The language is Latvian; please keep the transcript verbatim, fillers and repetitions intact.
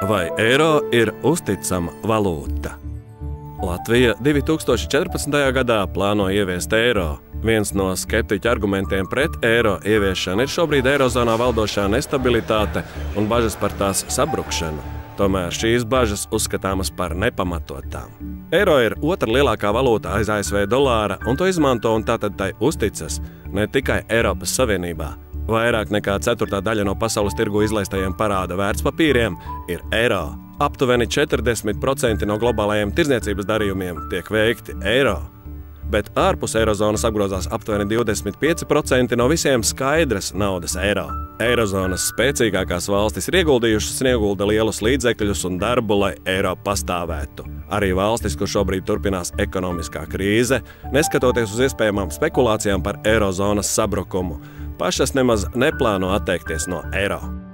Vai eiro ir uzticama valūta? Latvija divi tūkstoši četrpadsmitajā gadā plāno ieviest eiro. Viens no skeptiķu argumentiem pret eiro ieviešanu ir šobrīd eirozonā valdošā nestabilitāte un bažas par tās sabrukšanu. Tomēr šīs bažas uzskatāmas par nepamatotām. Eiro ir otra lielākā valūta aiz A S V dolāra, un to izmanto un tātad tai uzticas ne tikai Eiropas Savienībā. Vairāk nekā ceturtā daļa no pasaules tirgu izlaistajiem parāda vērtspapīriem ir eiro. Aptuveni četrdesmit procenti no globālajiem tirdzniecības darījumiem tiek veikti eiro. Bet ārpus eirozonas apgrozās aptuveni divdesmit pieci procenti no visiem skaidras naudas eiro. Eirozonas spēcīgākās valstis ir ieguldījušas un iegulda lielus līdzekļus un darbu, lai eiro pastāvētu. Arī valstis, kur šobrīd turpinās ekonomiskā krīze, neskatoties uz iespējamām spekulācijām par eirozonas sabrukumu, pašas nemaz neplāno atteikties no eiro.